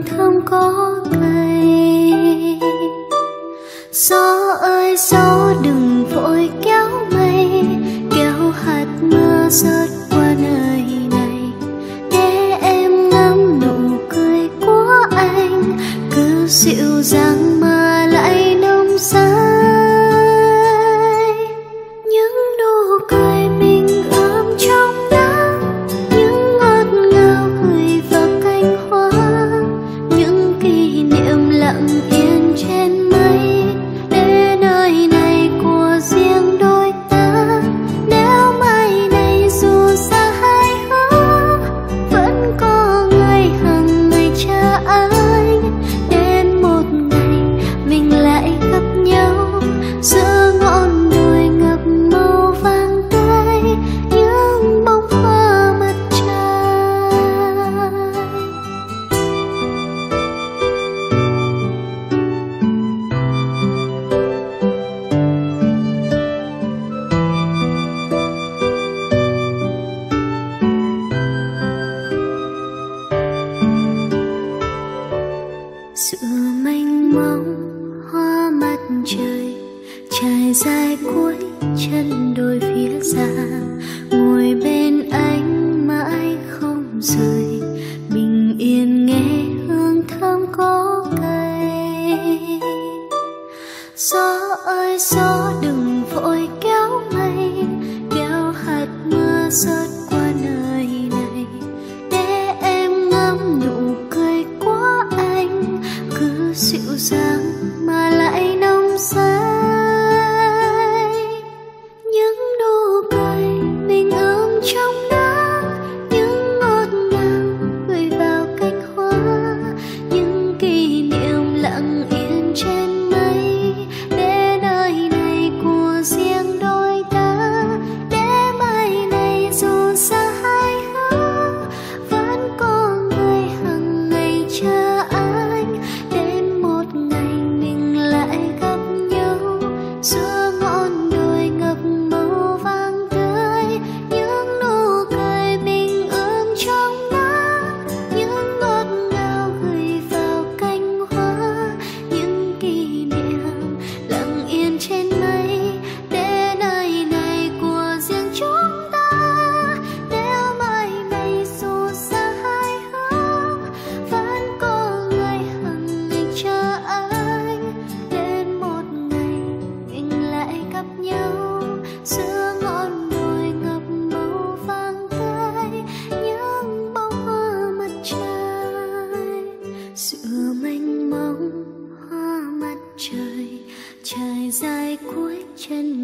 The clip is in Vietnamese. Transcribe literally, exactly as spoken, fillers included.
thơm có cây. Gió ơi gió đừng vội kéo mây, kéo hạt mưa rớt qua nơi này, để em ngắm nụ cười của anh, cứ dịu dàng mà lại nồng say. Những nụ cười mình ươm trong nắng, những ngọt ngào gửi vào cánh hoa, những kỷ niệm lặng yên trên mây, để nơi này của riêng đôi ta. Nếu mai này dù xa hay hướng, vẫn có ngày hằng ngày chờ anh, đến một ngày mình lại gặp nhau giữa ngọn đồi ngập màu vàng tươi, những bông hoa mặt trời. Sự mênh mông hoa mặt trời trải dài cuối chân đồi phía xa, ngồi bên anh mãi không rời, bình yên nghe hương thơm có cây. Gió ơi gió đừng vội kéo mây, kéo hạt mưa rớt qua nơi này, để em ngắm nụ cười của anh, cứ dịu dàng mà lại nồng say. Những nụ cười mình ươm trong nắng, những ngọt ngào gửi vào cánh hoa, những kỷ niệm lặng yên trên mây, để nơi này của riêng đôi ta. Để mai này dù xa hay hướng, vẫn có người hằng ngày chờ anh, đến một ngày mình lại gặp nhau giữa ngọn đồi ngập màu vàng tươi. Những nụ cười mình ươm trong nắng, những ngọt ngào gửi vào cánh hoa, những kỷ niệm lặng yên trên mây, để nơi này của riêng chúng ta. Nếu mai này dù xa hay hướng, vẫn có người hằng ngày chờ anh, đến một ngày mình lại gặp nhau giữa ngọn đồi ngập màu vàng tươi, những bông hoa mặt trời. Sự mênh mông hoa mặt trời trải dài cuối chân